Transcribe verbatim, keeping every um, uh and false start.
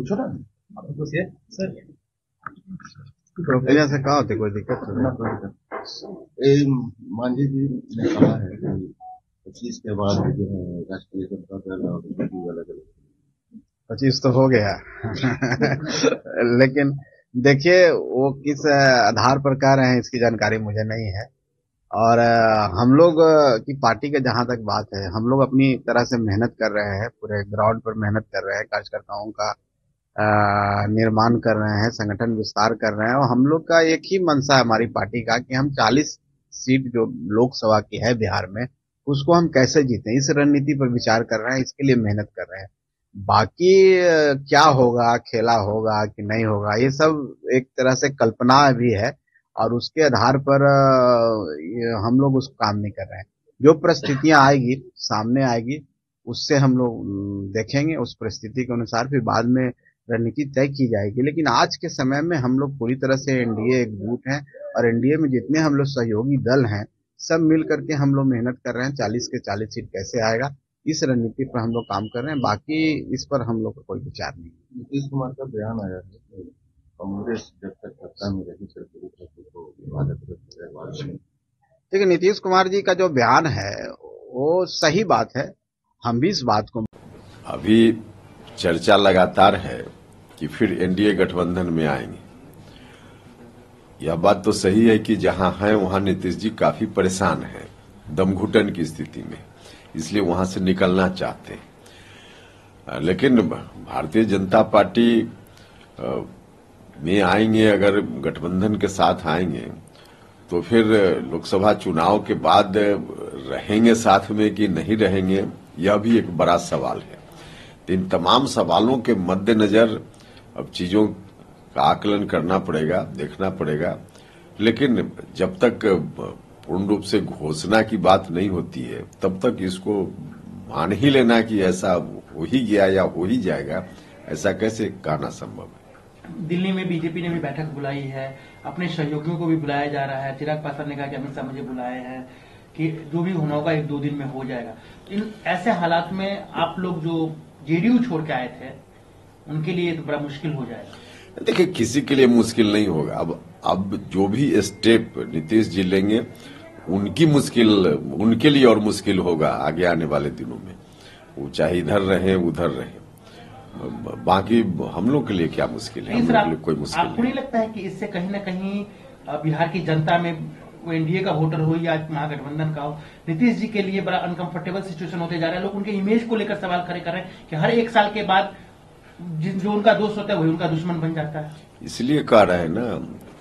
पूछो ना आपको से सर प्रोफेसर से कहा होते कोई दिक्कत तो नहीं। मांझी जी ने कहा है कि पच्चीस के बाद जो है राष्ट्रीय जनता दल और बीजेपी अलग अलग पच्चीस तो हो गया लेकिन देखिए वो किस आधार पर कह रहे हैं इसकी जानकारी मुझे नहीं है। और हम लोग की पार्टी के जहां तक बात है, हम लोग अपनी तरह से मेहनत कर रहे हैं, पूरे ग्राउंड पर मेहनत कर रहे हैं, कार्यकर्ताओं का अ, निर्माण कर रहे हैं, संगठन विस्तार कर रहे हैं। और हम लोग का एक ही मंशा है हमारी पार्टी का कि हम चालीस सीट जो लोकसभा की है बिहार में, उसको हम कैसे जीतें, इस रणनीति पर विचार कर रहे हैं, इसके लिए मेहनत कर रहे हैं। बाकी अ, क्या होगा, खेला होगा कि नहीं होगा, ये सब एक तरह से कल्पना भी है और उसके आधार पर अ, ये हम लोग उस काम नहीं कर रहे हैं। जो परिस्थितियां आएगी सामने आएगी, उससे हम लोग अम, देखेंगे, उस परिस्थिति के अनुसार फिर बाद में रणनीति तय की जाएगी। लेकिन आज के समय में हम लोग पूरी तरह से एनडीए एकजुट हैं और एनडीए में जितने हम लोग सहयोगी दल हैं, सब मिल करके हम लोग मेहनत कर रहे हैं। चालीस के चालीस सीट कैसे आएगा, इस रणनीति पर हम लोग काम कर रहे हैं। बाकी इस पर हम लोग का कोई विचार नहीं। नीतीश कुमार का बयान आया है कि कांग्रेस जब तक सत्ता में रही तो पूरी तरह को। देखिए, नीतीश कुमार जी का जो बयान है वो सही बात है, हम भी इस बात को अभी चर्चा लगातार है कि फिर एनडीए गठबंधन में आएंगे। यह बात तो सही है कि जहां हैं वहां नीतीश जी काफी परेशान हैं, दमघुटन की स्थिति में, इसलिए वहां से निकलना चाहते हैं। लेकिन भारतीय जनता पार्टी में आएंगे, अगर गठबंधन के साथ आएंगे तो फिर लोकसभा चुनाव के बाद रहेंगे साथ में कि नहीं रहेंगे, यह भी एक बड़ा सवाल है। इन तमाम सवालों के मद्देनजर अब चीजों का आकलन करना पड़ेगा, देखना पड़ेगा। लेकिन जब तक पूर्ण रूप से घोषणा की बात नहीं होती है, तब तक इसको मान ही लेना कि ऐसा हो ही गया या हो ही जाएगा, ऐसा कैसे कहना संभव है। दिल्ली में बीजेपी ने भी बैठक बुलाई है, अपने सहयोगियों को भी बुलाया जा रहा है। चिराग पासवान ने कहा कि अमित शाह मुझे बुलाए हैं कि जो भी होना होगा एक दो दिन में हो जाएगा। इन ऐसे हालात में आप लोग जो जेडीयू छोड़ के आए थे, उनके लिए तो बड़ा मुश्किल हो जाएगा। देखिए, किसी के लिए मुश्किल नहीं होगा। अब अब जो भी स्टेप नीतीश जी लेंगे, उनकी मुश्किल उनके लिए और मुश्किल होगा आगे आने वाले दिनों में। वो चाहे इधर रहे उधर रहे, बाकी हम लोग के लिए क्या मुश्किल है, हम लोग के लिए कोई मुश्किल आपको नहीं लगता है कि इससे कहीं ना कहीं बिहार की जनता में, वो एनडीए का वोटर हो या महागठबंधन का हो, नीतीश जी के लिए बड़ा अनकंफर्टेबल सिचुएशन होते जा रहा है। लोग उनके इमेज को लेकर सवाल खड़े कर रहे हैं कि हर एक साल के बाद जो उनका दोस्त होता है वही उनका दुश्मन बन जाता है। इसलिए कह रहे हैं ना,